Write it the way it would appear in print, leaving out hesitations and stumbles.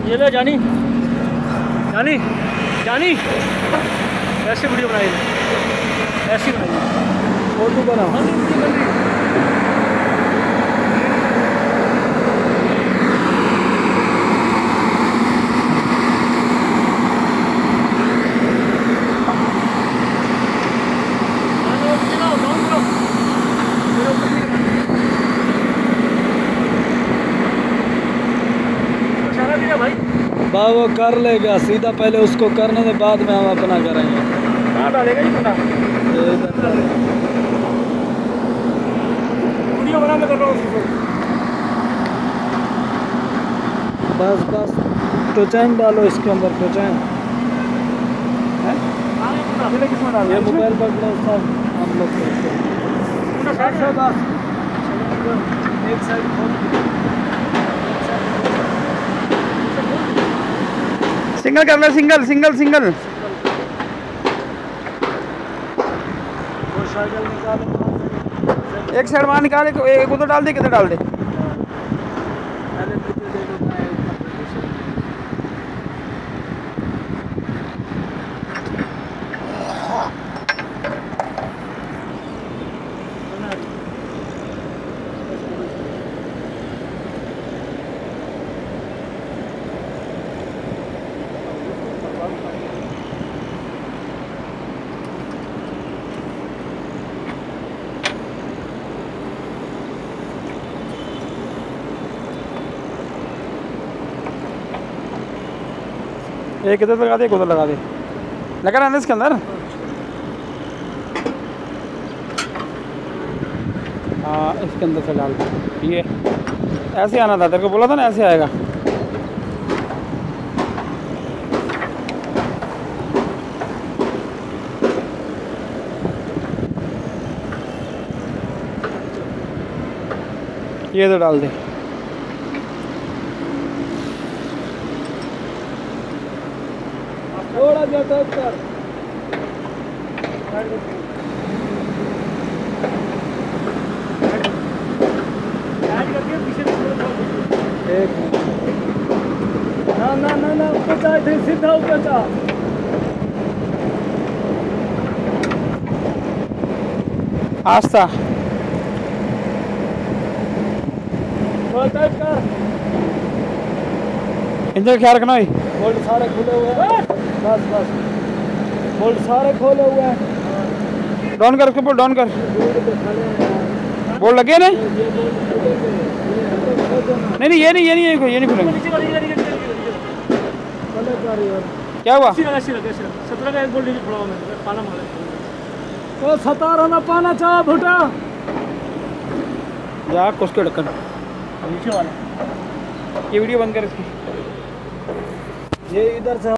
ये ले जानी जानी जानी, ऐसी वीडियो बनाई, ऐसी बनाई और तू बना। भाई वो कर लेगा सीधा, पहले उसको करने के बाद में हम अपना करेंगे। कहाँ डालेगा ये पता? वीडियो बना मैं कर रहा हूँ। बस बस टोचैन डालो इसके अंदर, टोचैन किसमें डाल? ये मोबाइल पकड़ो सब हम लोग करते हैं। एक साइड सिंगल कर लो, सिंगल सिंगल सिंगल। एक साइड वहाँ निकाले, एक उधर डाल दे, किधर डाल दे। एक इधर लगा दे, एक उधर लगा दे, लगा रहना इसके अंदर। हाँ इसके अंदर से डाल दे। ये ऐसे आना था, तेरे को बोला था ना ऐसे आएगा। ये तो डाल दे। थोड़ा ज्यादा कर। एक ना ना ना ना ऊपर जा, सीधा ऊपर जा। आस्था थोड़ा टाइट कर। इंजन ख्याल रखना भाई। बोल्ट सारे खुले हुए हैं, बस बस बोल्ट सारे खोले हुए हैं। डाउन कर, उसके ऊपर डाउन कर। बोल लगे ना? नहीं ये नहीं, ये नहीं खुलेंगे। क्या हुआ? 17 का एक बोल्ट फोड़ा मैंने, पाना मारा। ओ 17 ना पाना चाह भुटा जा कुछ के ढक्कन नीचे वाला। ये वीडियो बंद कर इसकी। ये इधर से